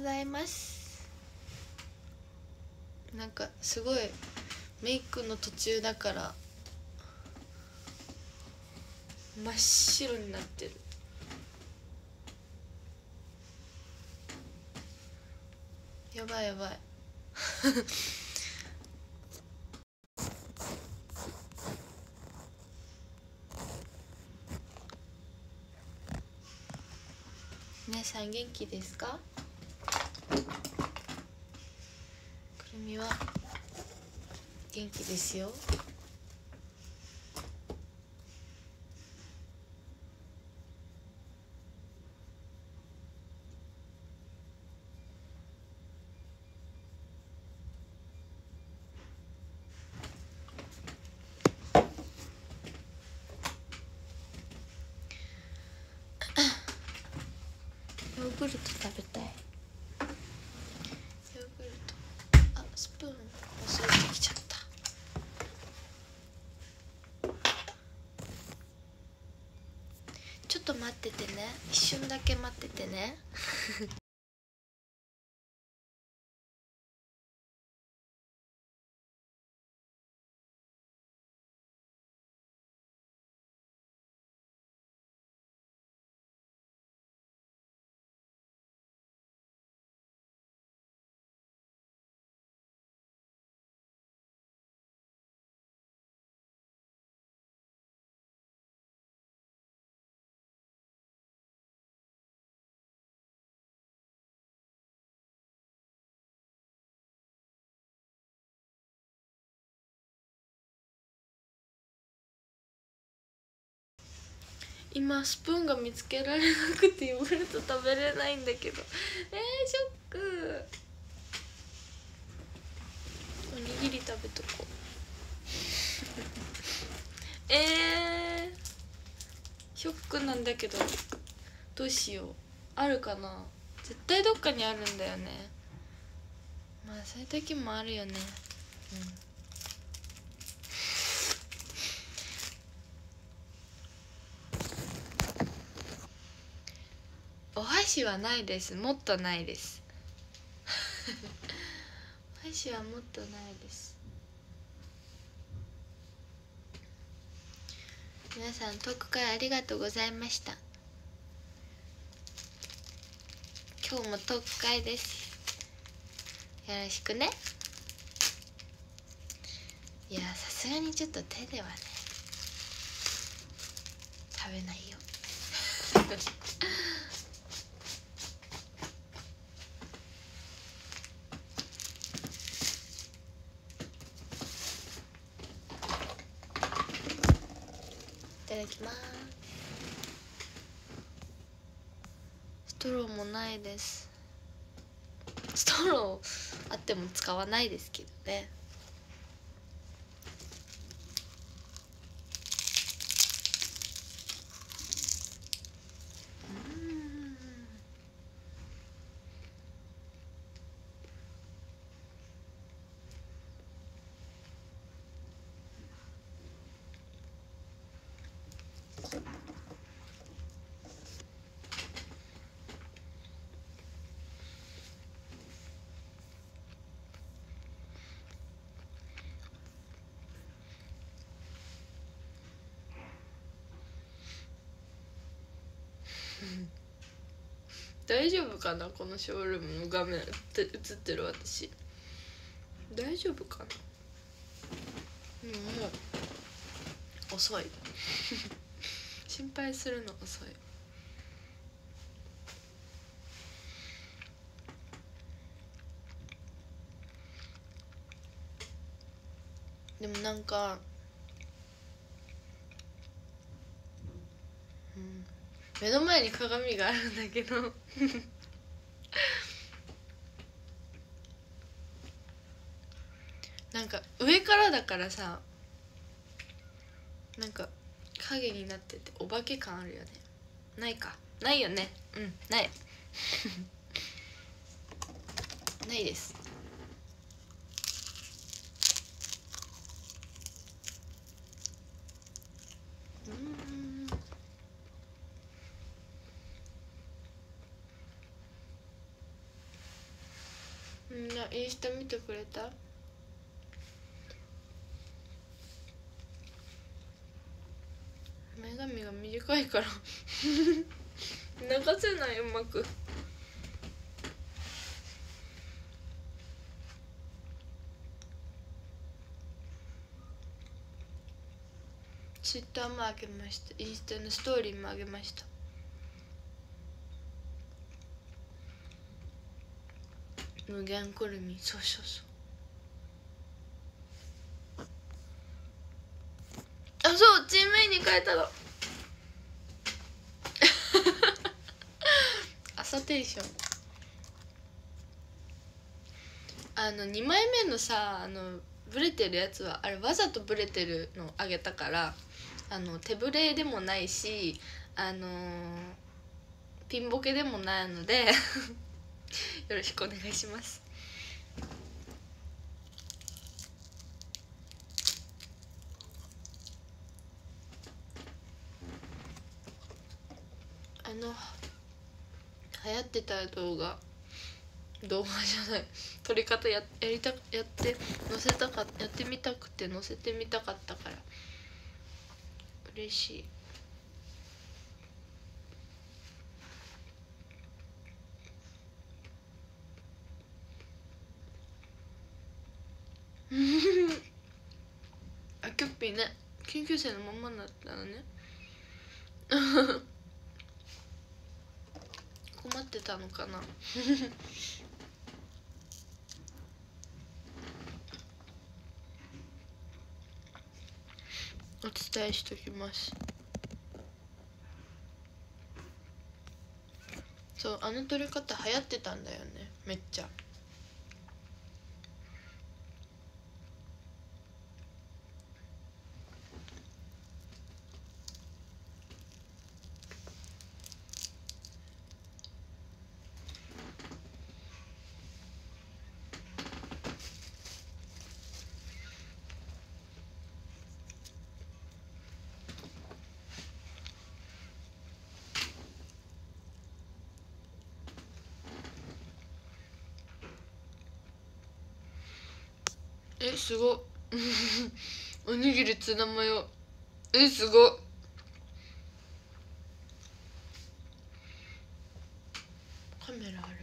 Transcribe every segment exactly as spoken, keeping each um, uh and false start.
ざいます。なんかすごいメイクの途中だから真っ白になってる。やばいやばい皆さん元気ですか？くるみは元気ですよ。ヨーグルト食べたい。ヨーグルト、あ、スプーン忘れてきちゃった。ちょっと待っててね、一瞬だけ待っててね今スプーンが見つけられなくてヨーグルト食べれないんだけど、えー、ショック。おにぎり食べとこうえー、ショックなんだけどどうしよう。あるかな。絶対どっかにあるんだよね。まあそういう時もあるよね。うん、お箸はないです。もっとないですお箸はもっとないです。皆さんトーク会ありがとうございました。今日もトーク会です。よろしくね。いやさすがにちょっと手ではね食べないよいただきます。ストローもないです。ストローあっても使わないですけどね。大丈夫かな、このショールームの画面って映ってる私大丈夫かな。うん、もう遅い心配するの遅い。でもなんか、うん、目の前に鏡があるんだけどなんか上からだからさ、なんか影になっててお化け感あるよね。ないか、ないよね。うんないないです。うん、 なインスタ見てくれた？前髪が短いから流せないうまく。ツイッターもあげました。インスタのストーリーもあげました。無限くるみ、そうそうそう。あ、そう、チーム A に変えたの朝テンション。あのにまいめのさ、あのブレてるやつはあれわざとブレてるのあげたから、あの手ブレでもないし、あのー、ピンボケでもないのでよろしくお願いします。あの流行ってた動画動画じゃない撮り方ややりたやって載せたかやってみたくて載せてみたかったから嬉しい。あ、キュッピーね、研究生のままになったのね困ってたのかなお伝えしときます。そう、あの撮り方流行ってたんだよね、めっちゃ。え、すごっおにぎりツナマヨ、え、すごっカメラある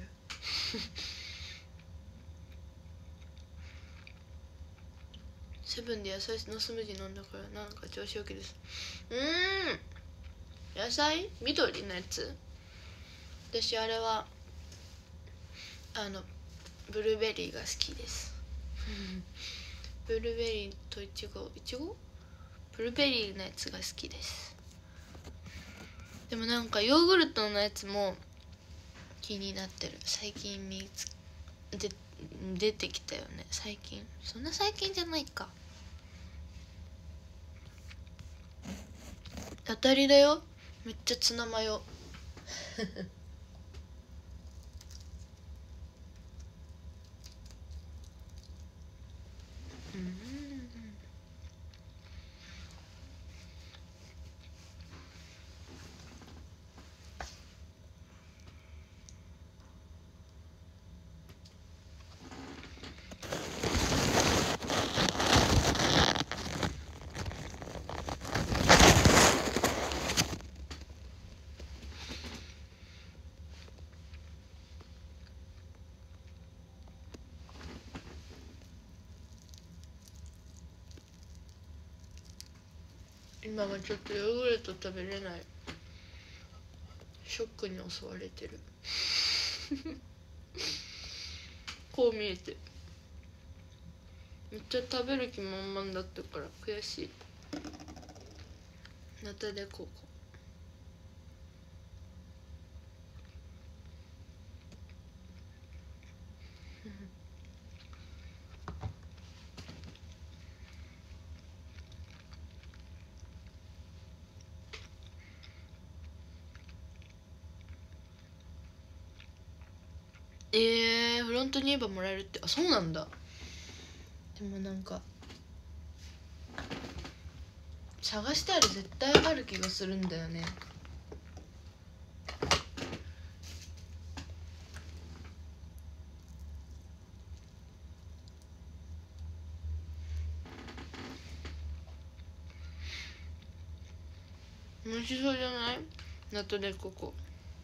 セブンで野菜のスムージー飲んだからなんか調子よきです。うーん、野菜緑のやつ、私あれはあのブルーベリーが好きですブルーベリーとイチゴ、イチゴブルーベリーのやつが好きです。でもなんかヨーグルトのやつも気になってる。最近見つで出てきたよね。最近、そんな最近じゃないか。当たりだよ、めっちゃツナマヨ今はちょっとヨーグルト食べれない。ショックに襲われてるこう見えてめっちゃ食べる気満々だったから悔しい。ナタデココえー、フロントに言えばもらえるって。あ、そうなんだ。でもなんか探したら絶対ある気がするんだよね。 美味しそうじゃない？ナットでここ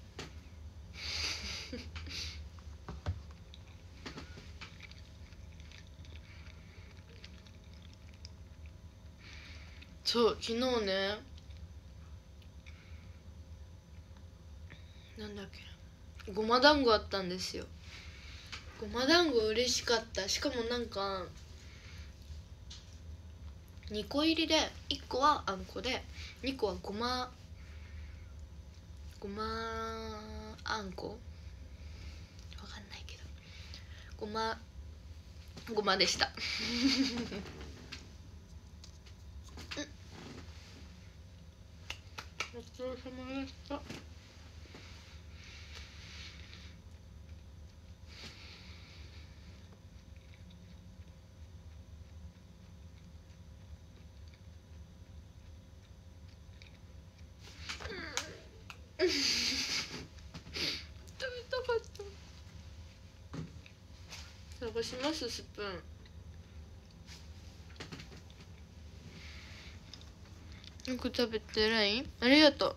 そう昨日ね、なんだっけ、ごま団子あったんですよ。ごま団子嬉しかった。しかもなんかにこ入りでいっこはあんこでにこはごまごまあんこわかんないけどごまごまでしたごちそうさまでした。食べたかった。探しますスプーン。よく食べてない？ありがと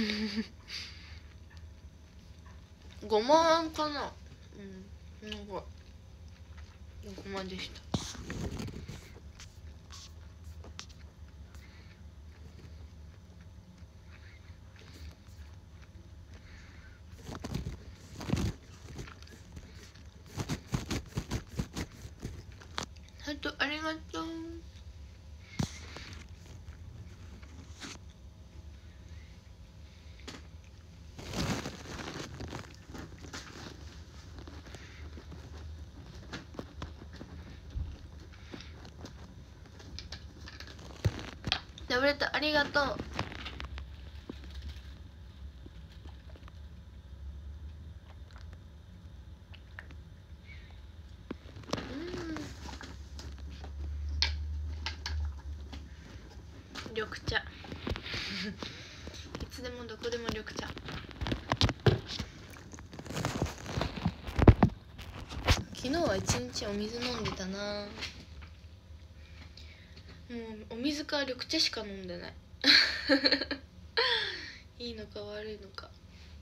うごまあんかな。うんなんかごまでした。ハートありがとう。ラブレットありがとう。緑茶いつでもどこでも緑茶。昨日は一日お水飲んでたな。もうお水か緑茶しか飲んでないいいのか悪いのか。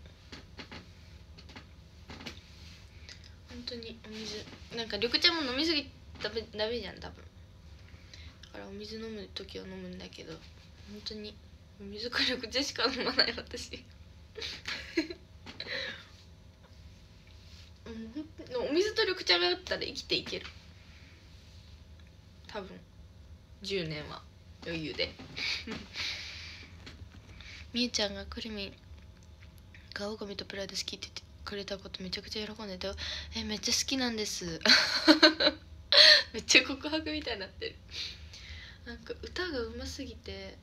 本当にお水なんか緑茶も飲みすぎダメダメじゃん多分。だからお水飲む時は飲むんだけど、本当にお水か緑茶しか飲まない私お水と緑茶があったら生きていける多分じゅうねんは余裕でみゆちゃんがくるみんがオゴミとプライド好きって言ってくれたことめちゃくちゃ喜んでたよ。えめっちゃ好きなんですめっちゃ告白みたいになってる。なんか歌がうますぎて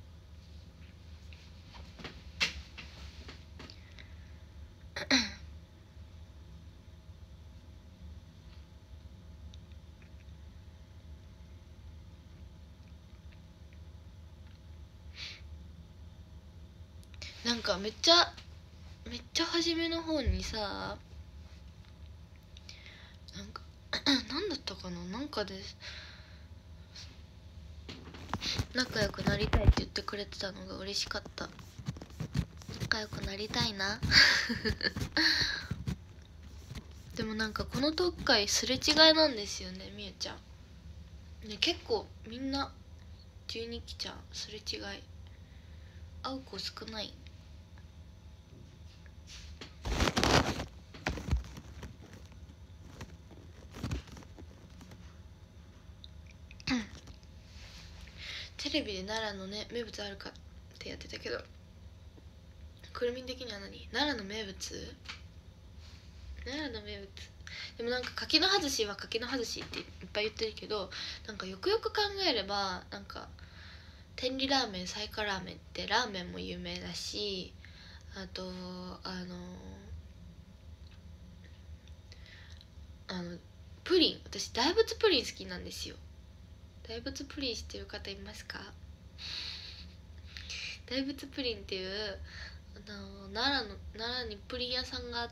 なんかめっちゃめっちゃ初めの方にさ、なんかなんだったかな、なんかで仲良くなりたいって言ってくれてたのが嬉しかった。仲良くなりたいなでもなんかこのトーク会すれ違いなんですよねみゆちゃんね。結構みんなじゅうにきちゃんすれ違い、会う子少ない。テレビで奈良のね名物あるかってやってたけど、くるみん的には何奈良の名物奈良の名物でもなんか柿の外しは柿の外しっていっぱい言ってるけど、なんかよくよく考えればなんか天理ラーメン、彩華ラーメンってラーメンも有名だし、あとあのあのプリン、私大仏プリン好きなんですよ。大仏プリン知ってる方いますか？大仏プリンっていうあの奈良の奈良にプリン屋さんがあって、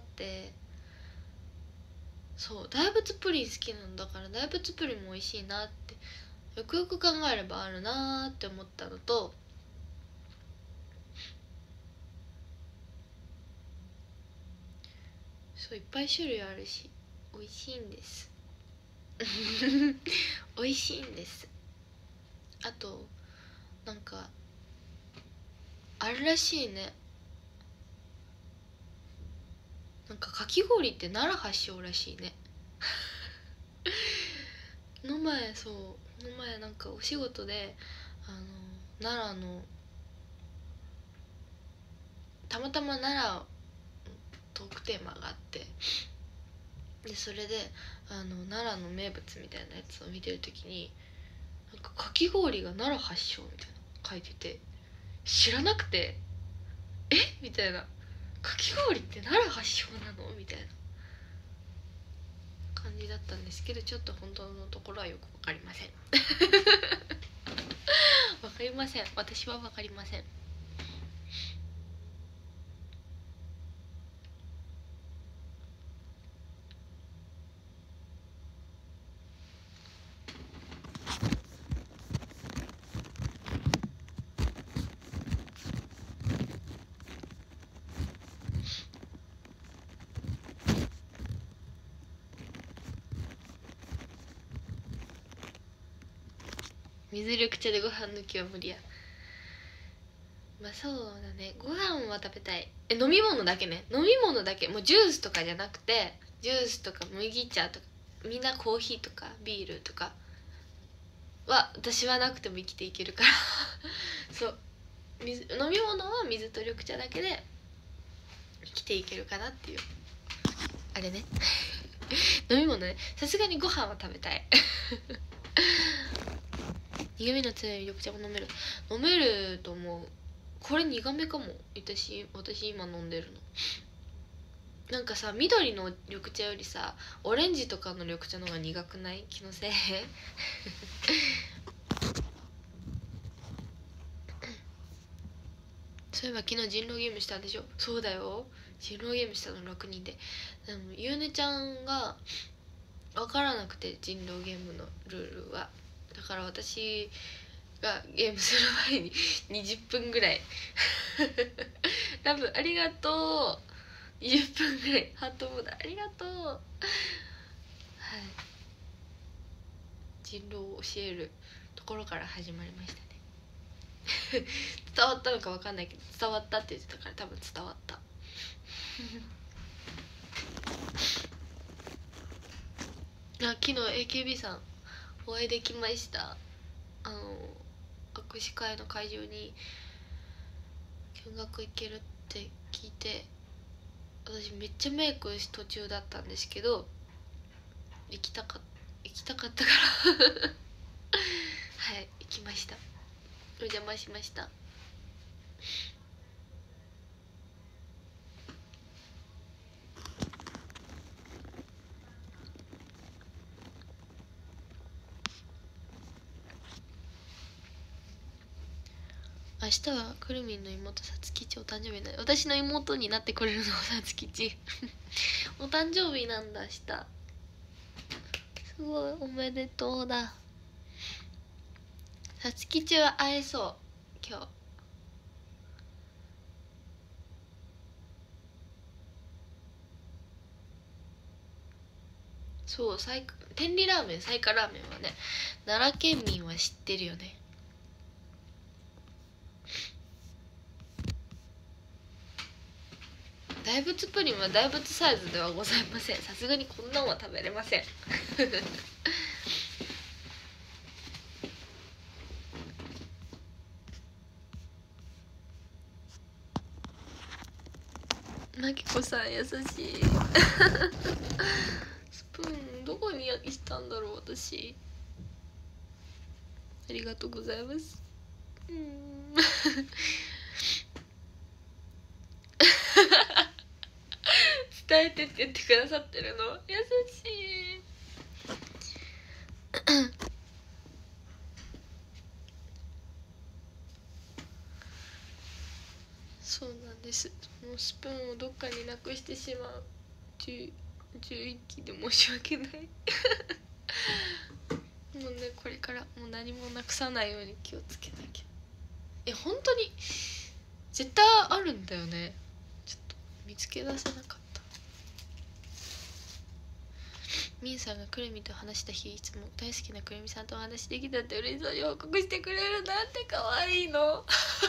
そう大仏プリン好きなんだから大仏プリンも美味しいなってよくよく考えればあるなーって思ったのと、 そういっぱい種類あるし美味しいんです美味しいんです。あとなんかあるらしいね、なんかかき氷って奈良発祥らしいねこの前そうこの前なんかお仕事であの奈良のたまたま奈良トークテーマがあって、でそれであの奈良の名物みたいなやつを見てるときになんかかき氷が奈良発祥みたいな書いてて、知らなくてえみたいな、かき氷って奈良発祥なのみたいな感じだったんですけど、ちょっと本当のところはよく分かりません分かりません、私は分かりません。水緑茶でご飯抜きは無理や。まあそうだね、ご飯は食べたい。え飲み物だけね、飲み物だけ、もうジュースとかじゃなくて、ジュースとか麦茶とかみんなコーヒーとかビールとかは私はなくても生きていけるからそう水飲み物は水と緑茶だけで生きていけるかなっていうあれね飲み物ね、さすがにご飯は食べたい苦味の強い緑茶も飲める飲めると思う。これ苦めかも。私私今飲んでるのなんかさ、緑の緑茶よりさオレンジとかの緑茶の方が苦くない？気のせいそういえば昨日人狼ゲームしたんでしょ。そうだよ、人狼ゲームしたのろくにんで。でもゆうねちゃんが分からなくて人狼ゲームのルールは、だから私がゲームする前ににじゅっぷんぐらいラブありがとう、にじゅっぷんぐらいハートボードありがとう。はい、人狼を教えるところから始まりましたね伝わったのか分かんないけど伝わったって言ってたから多分伝わったあ、昨日 エーケービー さんお会いできました。あの握手会の会場に見学行けるって聞いて、私めっちゃメイク途中だったんですけど行きたか行きたかったからはい行きました。お邪魔しました。明日はくるみんの妹さつきちお誕生日な私の妹になってくれるのさつきちお誕生日なんだ明日。すごいおめでとうだ。さつきちは会えそう今日。そう天理ラーメン、彩華ラーメンはね奈良県民は知ってるよね。大仏プリンは大仏サイズではございません。さすがにこんなんは食べれませんまきこさん優しいスプーンどこにしたんだろう私。ありがとうございます。うん伝えてって言ってくださってるの優しいそうなんです。もうスプーンをどっかになくしてしまうじゅういっきで申し訳ないもうねこれからもう何もなくさないように気をつけなきゃ。え本当に絶対あるんだよね。ちょっと見つけ出せなかった。 みんさんがくるみと話した日、いつも大好きなくるみさんとお話できたって嬉しそうに報告してくれるなんて可愛いの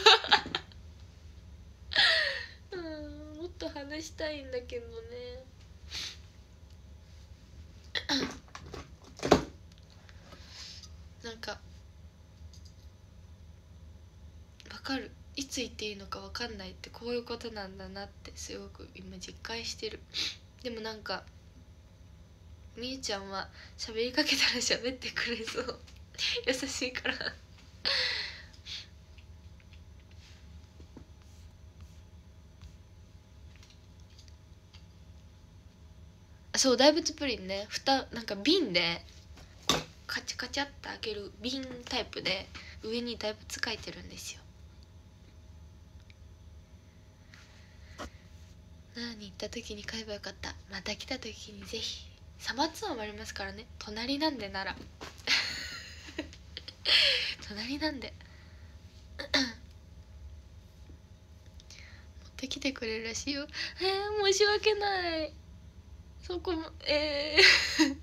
うん、もっと話したいんだけどねなんかわかる、いつ言っていいのかわかんないってこういうことなんだなってすごく今実感してる。でもなんかみゆちゃんは喋りかけたら喋ってくれそう優しいからそう、大仏プリンね、ふたなんか瓶でカチャカチャって開ける瓶タイプで上に大仏書いてるんですよ。奈良に行った時に買えばよかった。また来た時にぜひ。サマツアーもありますからね、隣なんで奈良隣なんで持ってきてくれるらしいよ。えー、申し訳ない、そこもえー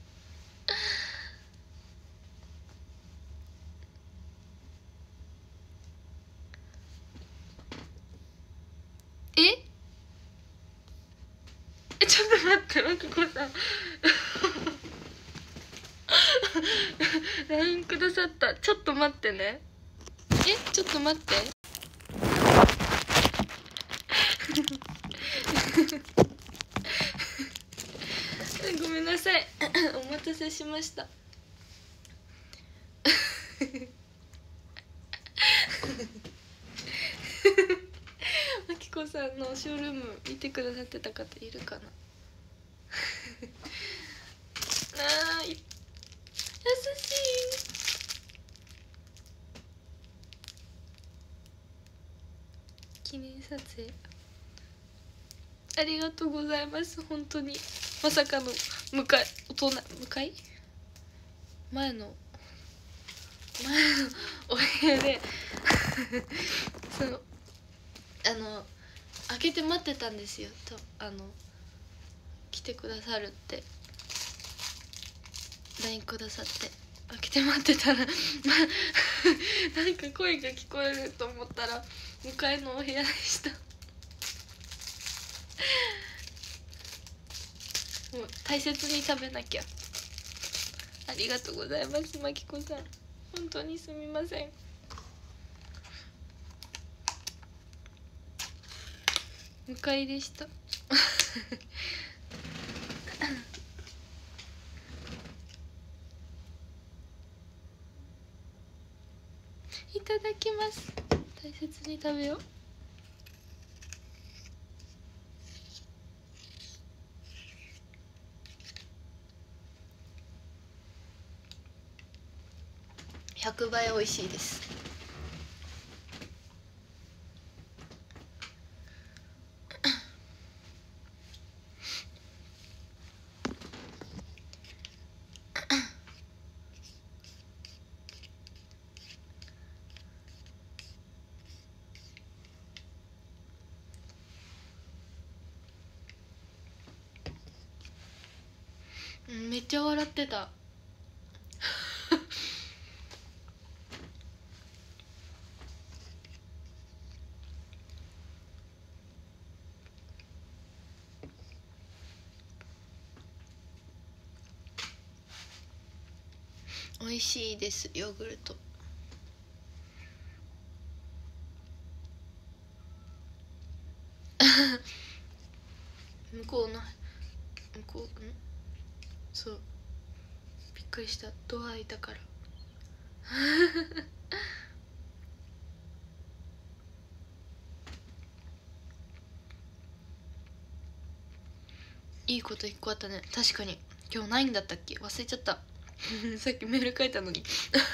ええ、ちょっと待って、マキコさんライン くださった。ちょっと待ってね。え、ちょっと待ってごめんなさいお待たせしましたマキコさんのショールーム見てくださってた方いるかなあー、優しい記念撮影ありがとうございます。本当にまさかの向かい大人向かい前の前のお部屋でそのあの開けて待ってたんですよ。とあの来てくださるって ライン くださって開けて待ってたらなんか声が聞こえると思ったら向かいのお部屋でしたもう大切に食べなきゃ。ありがとうございます、まきこさん。本当にすみません。向かいでしたいただきます。大切に食べよう。ひゃくばい美味しいですうん、めっちゃ笑ってた美味しいです、ヨーグルト向こうの向こうんそうびっくりした、ドア開いたからいいこと一個あったね。確かに今日ないんだったっけ、忘れちゃったさっきメール書いたのに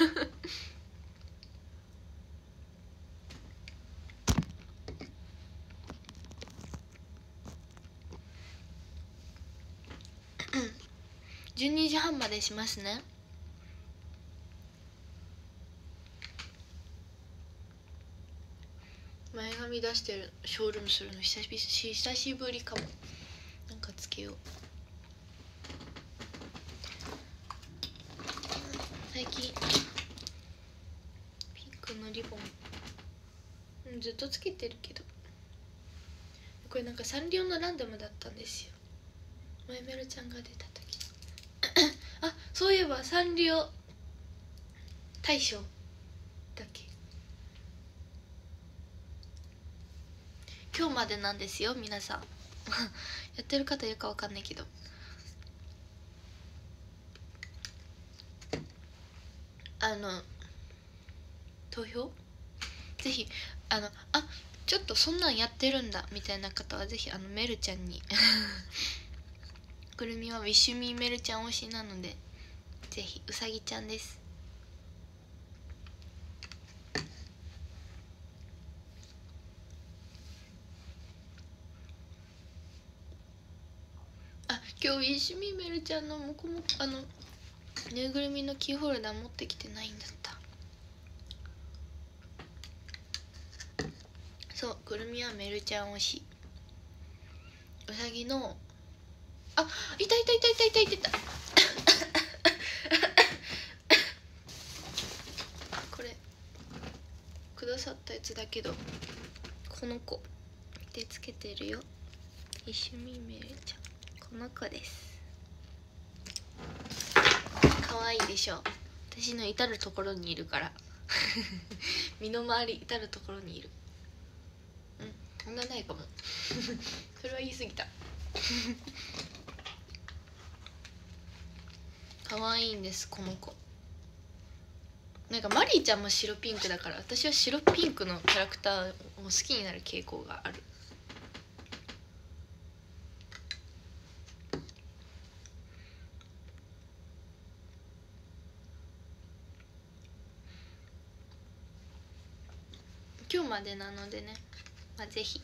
じゅうにじはんまでしますね。前髪出してるショールームするの久しぶり久しぶりかも。なんかつけよう。 最近ピンクのリボンずっとつけてるけど、これなんかサンリオのランダムだったんですよ、マイメロちゃんが出た時あ、そういえばサンリオ大賞だっけ、今日までなんですよ皆さんやってる方いるかわかんないけど、あの投票ぜひあのあちょっとそんなんやってるんだみたいな方はぜひあのメルちゃんにくるみはウィッシュミーメルちゃん推しなのでぜひうさぎちゃんです。あ、今日ウィッシュミーメルちゃんのもこもあのぬいぐるみのキーホルダー持ってきてないんだった。そう、くるみはメルちゃん推し。うさぎのあ、いたいたいたいたいたいたいたこれくださったやつだけど、この子でつけてるよ。一緒にメルちゃん、この子です。可愛いでしょ。私の至る所にいるから身の回り至る所にいる。うん、そんなないかもそれは言い過ぎた可愛いんですこの子。なんかマリーちゃんも白ピンクだから、私は白ピンクのキャラクターを好きになる傾向がある。今日までなのでね、まあ、ぜひ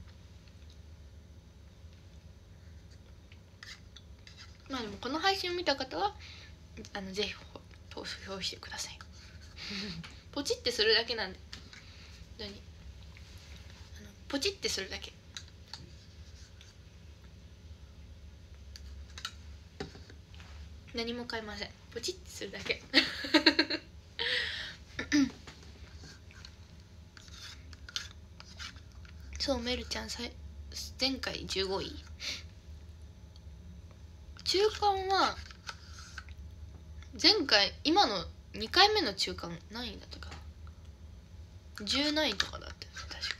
まあでもこの配信を見た方はあのぜひ投票してくださいポチってするだけなんで、何あのポチってするだけ。何も買いません、ポチってするだけそう、メルちゃんさい前回じゅうごい、中間は前回今のにかいめの中間何位だったかな、じゅう何位とかだったよね確か。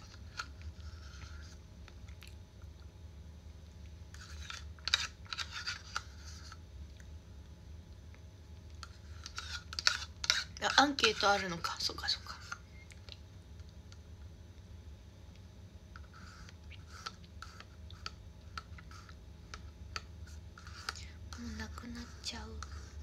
あ、アンケートあるのか、そうかそうか。もうなくなっちゃう。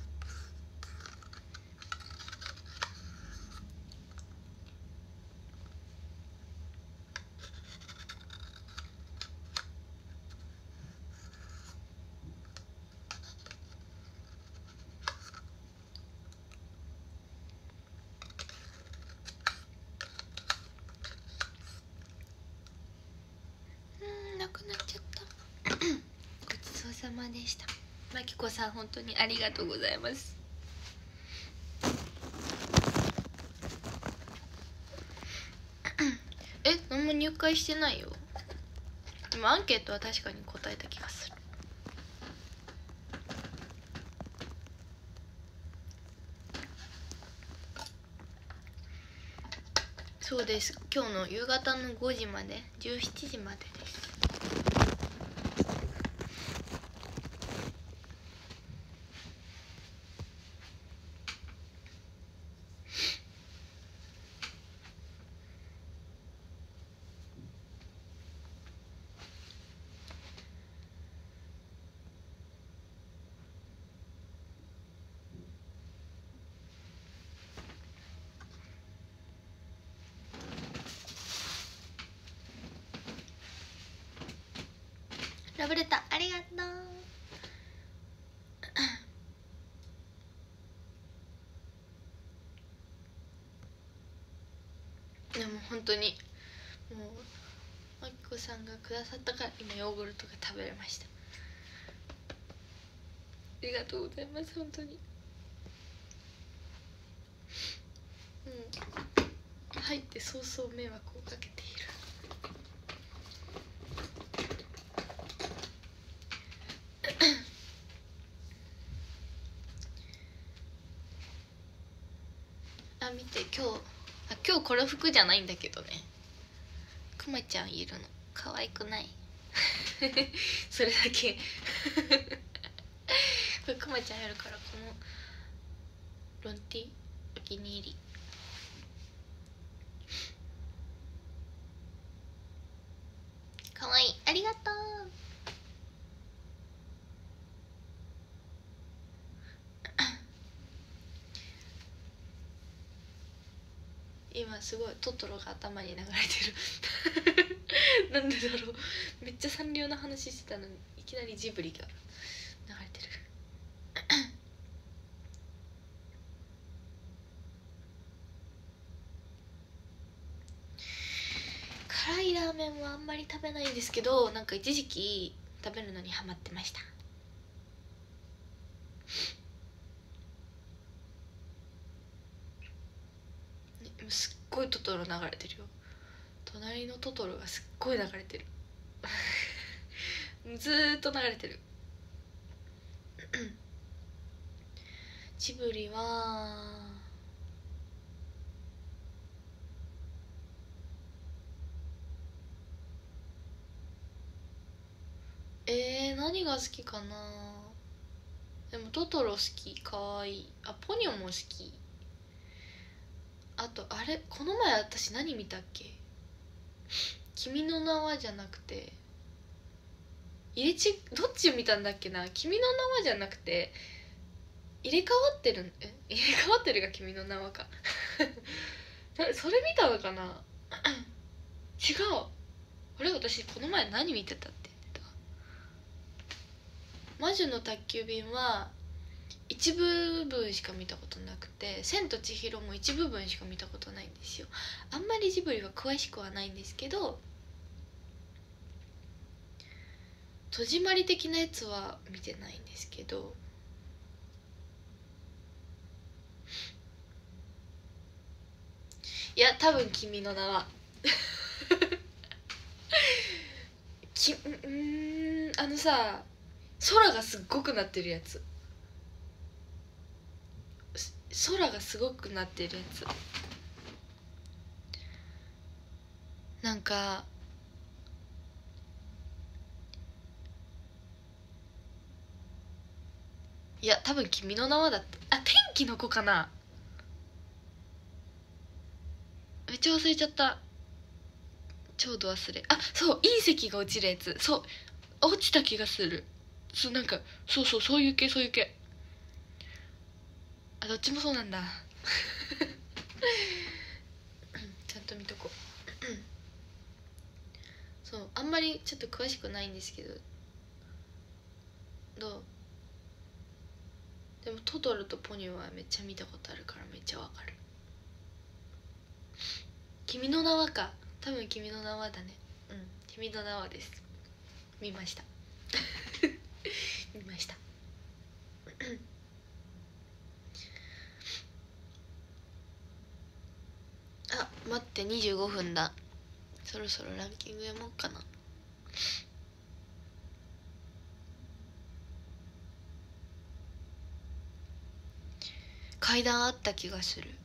なくなっちゃったごちそうさまでした。まきこさん本当にありがとうございます。え、何も入会してないよ。でもアンケートは確かに答えた気がする。そうです、今日の夕方のごじまでじゅうしちじまでです。ラブレターありがとうでも本当にもうまきこさんがくださったから今ヨーグルトが食べれました。ありがとうございます本当に。 う入って早々迷惑をかけている。あ、見て、今日あ今日これ服じゃないんだけどね。くまちゃんいるの可愛くない？それだけ。これくまちゃんやるから、このロンティお気に入り。かわいい、ありがとう。今すごいトトロが頭に流れてる。なんでだろう。めっちゃサンリオの話してたのにいきなりジブリが流れてる。辛いラーメンはあんまり食べないんですけど、なんか一時期食べるのにハマってました。すっごいトトロ流れてるよ。隣のトトロがすっごい流れてる。ずーっと流れてる。ジブリはえー、何が好きかな。でもトトロ好き、かわいい。あ、ポニョも好き。あとあれ、この前私何見たっけ。君の名はじゃなくて、入れちどっち見たんだっけな。君の名はじゃなくて、入れ替わってるえ入れ替わってるが君の名はか。それ見たのかな。違う。あれ、私この前何見てたって言ってた。魔女の宅急便は一部分しか見たことなくて、千と千尋も一部分しか見たことないんですよ。あんまりジブリは詳しくはないんですけど、戸締まり的なやつは見てないんですけど、いや多分君の名は。きうんあのさ、空がすっごくなってるやつ、空がすごくなってるやつ、なんかいや多分君の名はだって。あ、天気の子かな。めっちゃ忘れちゃった。ちょうど忘れ。あ、そう隕石が落ちるやつ。そう落ちた気がする。そうなんかそうそう、そういう系、そういう系。あ、どっちもそうなんだ。ちゃんと見とこう。そうあんまりちょっと詳しくないんですけど、どう。でもトトロとポニョはめっちゃ見たことあるからめっちゃわかる。君の名はか、多分君の名はだね。うん、君の名はです。見ました。見ました。あ、待って、にじゅうごふんだ。そろそろランキング読もうかな。階段あった気がする。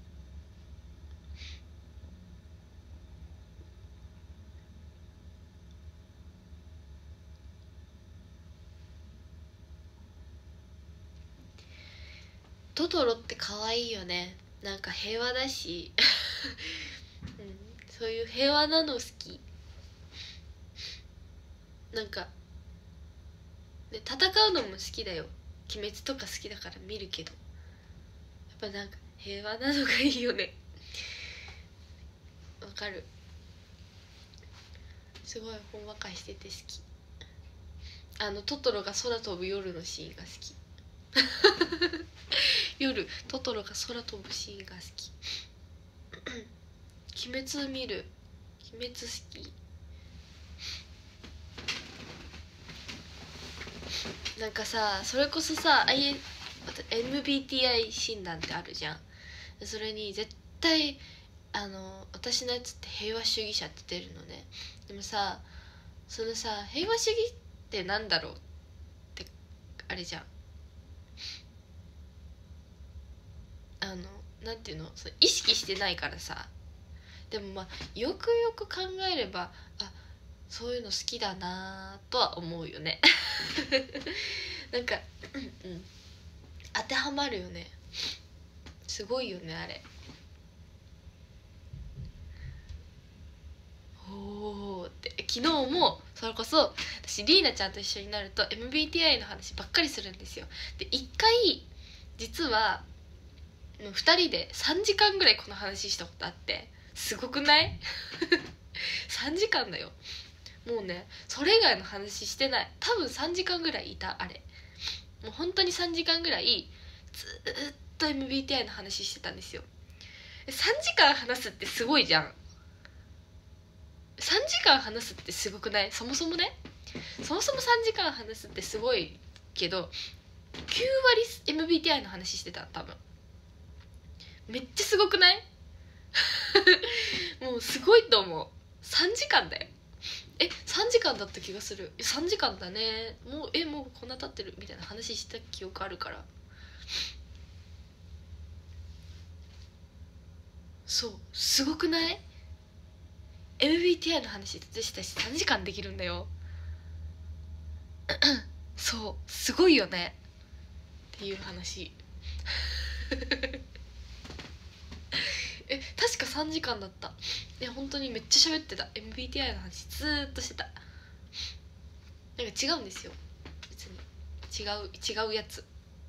トトロって可愛いよね。なんか平和だし、うん、そういう平和なの好き。なんかで戦うのも好きだよ。鬼滅とか好きだから見るけど、やっぱなんか平和なのがいいよね。わかる。すごいほんわかしてて好き。あのトトロが空飛ぶ夜のシーンが好き。夜トトロが空飛ぶシーンが好き。鬼滅見る。鬼滅好き。なんかさ、それこそさ、エムビーティーアイ 診断ってあるじゃん。それに絶対あの私のやつって平和主義者って出るのね。でもさ、そのさ平和主義ってなんだろうってあれじゃん、あのなんていうの、その意識してないからさ。でもまあよくよく考えれば、あ、そういうの好きだなとは思うよねなんか、うん、当てはまるよね。すごいよねあれ。おーって昨日もそれこそ私リーナちゃんと一緒になると エムビーティーアイ の話ばっかりするんですよ。で一回実はふたりでさんじかんぐらいこの話したことあって、すごくないさんじかんだよ。もうねそれ以外の話してない。多分さんじかんぐらいいたあれ。もう本当にさんじかんぐらいずっと エムビーティーアイ の話してたんですよ。さんじかん話すってすごいじゃん。さんじかん話すってすごくない？そもそもね、そもそもさんじかん話すってすごいけど、きゅうわり エムビーティーアイ の話してた。多分めっちゃすごくない？もうすごいと思う。さんじかんだよ。えさんじかんだった気がする。さんじかんだね、もうえもうこんな経ってるみたいな話した記憶あるから。そうすごくない？ エムビーティーアイ の話私たちさんじかんできるんだよそうすごいよねっていう話え確かさんじかんだった。いや本当にめっちゃ喋ってた。 エムビーティーアイ の話ずーっとしてた。なんか違うんですよ、別に違う違うやつ。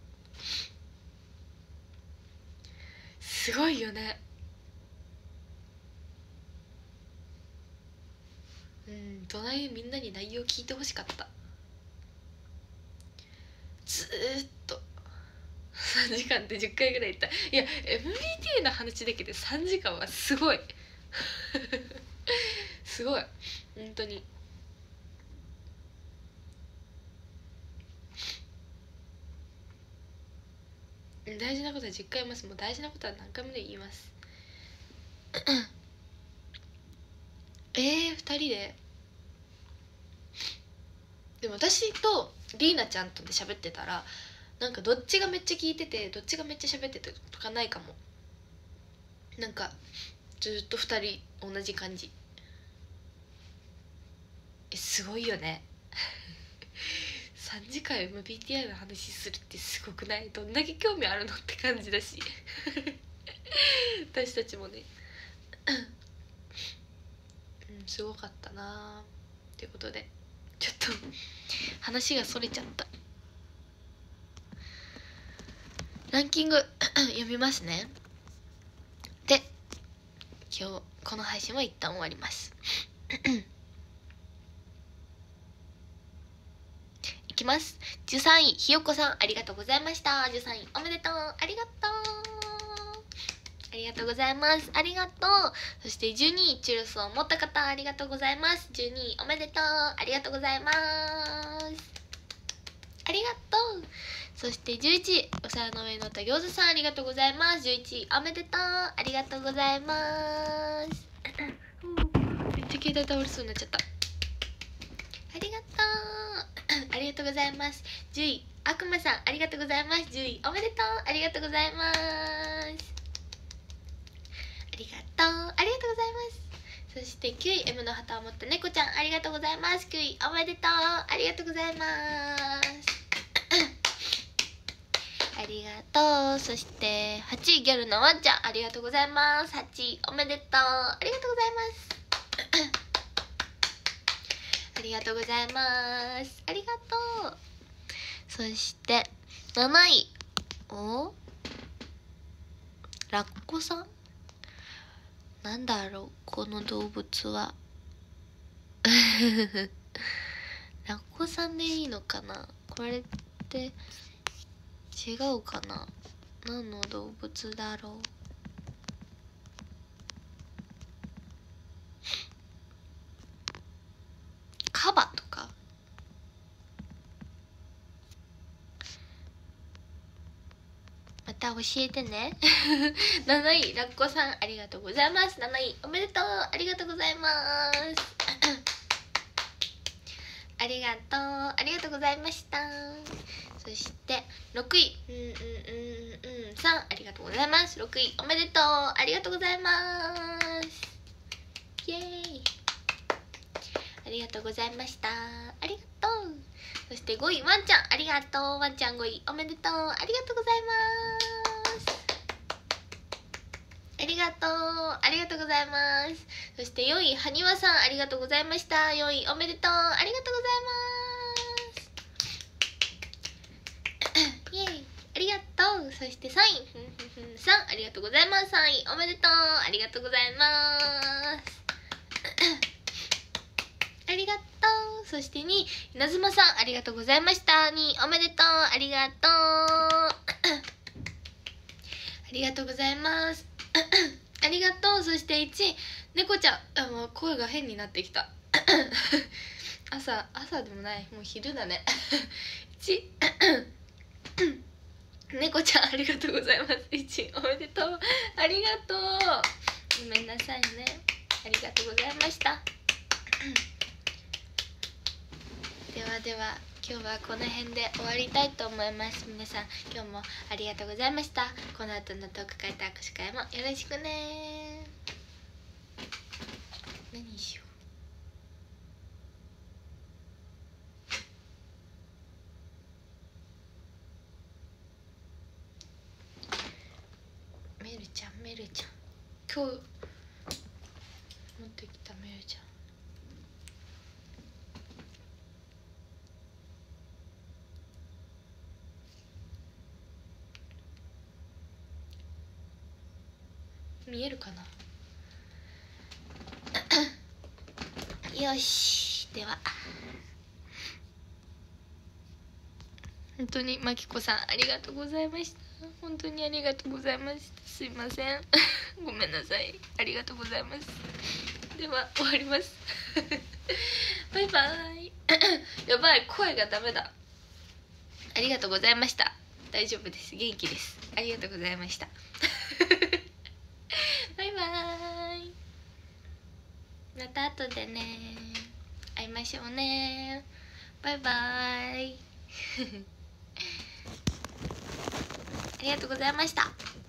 すごいよね。うん、どないみんなに内容聞いてほしかった。ずーっとさんじかんってじゅっかいぐらい言った。いや エムビーティー の話だけでさんじかんはすごいすごい本当に。大事なことはじゅっかい言います。もう大事なことは何回もで言いますえー、ふたりで。でも私とリーナちゃんとで喋ってたらなんかどっちがめっちゃ聞いててどっちがめっちゃ喋っててとかないかも。なんかずっとふたり同じ感じ。えすごいよねさんじかん エムビーティーアイ の話するってすごくない？どんだけ興味あるのって感じだし私たちもねうんすごかったなってことでちょっと話がそれちゃった。ランキング読みますね。で今日この配信は一旦終わりますいきます。じゅうさんいひよこさん、ありがとうございました。じゅうさんいおめでとう、ありがとうありがとうございます。ありがとう。そしてじゅうにいチュロスを持った方、ありがとうございます。じゅうにいおめでとう、ありがとうございます。ありがとう。そしてじゅういちいお皿の上に乗った餃子さん、ありがとうございます。じゅういちいおめでとう、ありがとうございますめっちゃ携帯倒れそうになっちゃった。ありがとうありがとうございます。じゅうい悪魔さん、ありがとうございます。じゅういおめでとう、ありがとうございます。ありがとうありがとうございます。そしてきゅうい M の旗を持った猫ちゃん、ありがとうございます。きゅういおめでとう、ありがとうございますありがとう。そしてはちいギャルのワンちゃん、ありがとうございます。はちいおめでとう、ありがとうございますありがとうございます。ありがとう。そしてなないおラッコさん、なんだろうこの動物はラッコさんでいいのかな、これって違うかな、何の動物だろう。カバとか、また教えてね。なない、ラッコさんありがとうございます。なないおめでとう、ありがとうございますありがとう、ありがとうございました。そしてろくい、うんうんうんうんさん、ありがとうございます。ろくいおめでとう、ありがとうございます。イエーイ、ありがとうございました。ありがとう。そしてごい、ワンちゃんありがとう。ワンちゃんごいおめでとう、ありがとうございます。ありがとう、ありがとうございます。そしてよんい、はにわさんありがとうございました。よんいおめでとう、ありがとうございますイエイ、ありがとう。そしてさんい、さんありがとうございます。さんいおめでとう、ありがとうございますありがとう。そしてにい、稲妻さんありがとうございました。にいおめでとう、ありがとうありがとうございますありがとう。そしていちい、猫ちゃん、あ、もう声が変になってきた朝朝でもない、もう昼だねいち猫ちゃんありがとうございます。いちおめでとう、ありがとう。ごめんなさいね、ありがとうございましたではでは今日はこの辺で終わりたいと思います。皆さん今日もありがとうございました。この後のトーク会と握手会もよろしくね。何にしよう。メルちゃん、メルちゃん、今日持ってきたメルちゃん、見えるかなよし、では本当にまきこさんありがとうございました。本当にありがとうございました。すいませんごめんなさい、ありがとうございます。では終わりますバイバイやばい、声がダメだ。ありがとうございました。大丈夫です、元気です。ありがとうございましたバイバイ、また後でね、会いましょうね。バイバイありがとうございました。